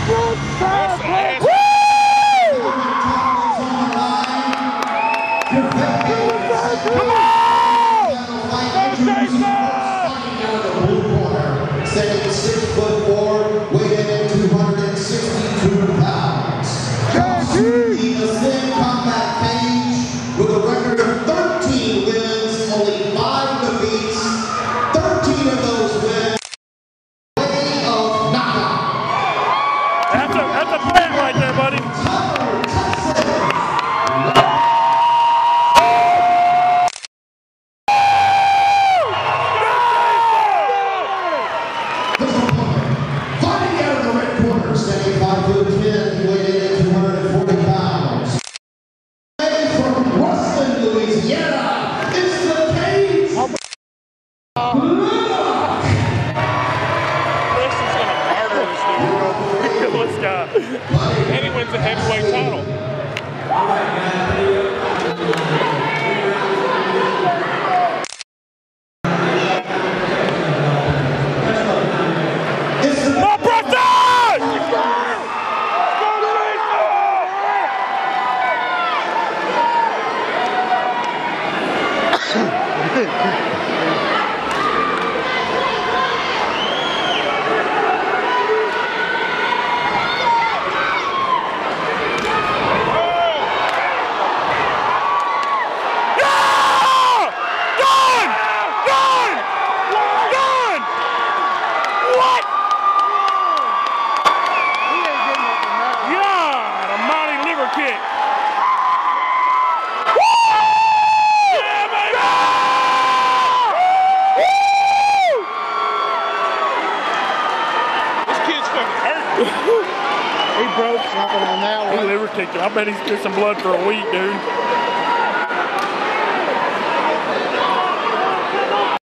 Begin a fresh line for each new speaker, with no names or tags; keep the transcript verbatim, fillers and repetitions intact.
Standing six foot four, weighing in two hundred sixty-two pounds. He is in combat cage with a record of thirteen wins, only five defeats. thirteen of those wins way of knockout.
That's a that's a plan right there, buddy. And he wins the heavyweight title. Oh, Preston!
He broke something on that one.
He liver kicked him. I bet he's did some blood for a week, dude.